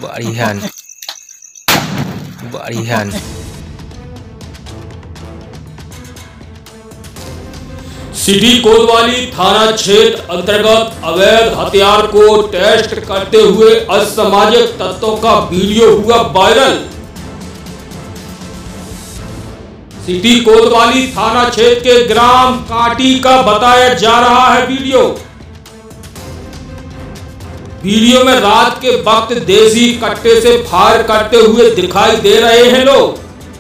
Barihan. Barihan. City कोतवाली थाना क्षेत्र अंतर्गत अवैध हथियार को टेस्ट करते हुए असामाजिक तत्वों का वीडियो हुआ वायरल। सिटी कोतवाली थाना क्षेत्र के ग्राम काटी का बताया जा रहा है वीडियो में रात के वक्त देसी कट्टे से फायर करते हुए दिखाई दे रहे हैं लोग।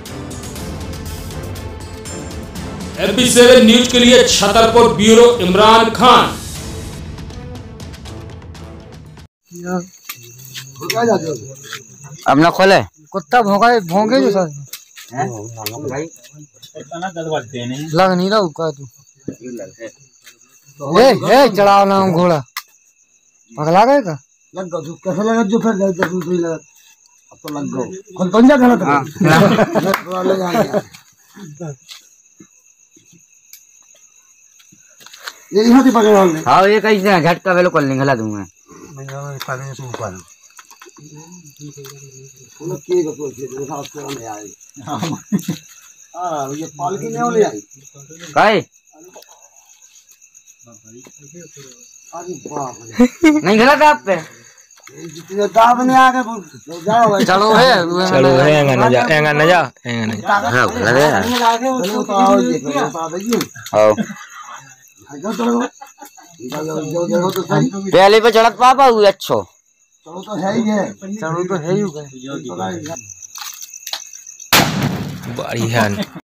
MP7 न्यूज के लिए छतरपुर ब्यूरो इमरान खान। अब ना खोले कुत्ता भोंगे जो सर लग नहीं रहा उसका तू ए चढ़ाओ ना घोड़ा पगला गए का लग गया कैसा लगा जो फिर लगा अब तो लग गया खुद बन जा खड़ा था ले जाएंगे ये यहाँ से पकड़ वाले हाँ ये कैसे झटका वेलो कर लेंगे ला दूंगा मैं पानी से ऊपर उन के को ये साफ से नहीं आई हां ये पालकी नहीं ले आई काय अरे बाप नहीं गला था आप पे जितने दाब नहीं आ गए जाओ भाई चलो है एंगा न जा हां लगे आओ ये आओ पहले पे चढ़त पापा हुई अच्छो चलो तो है ही Barihan.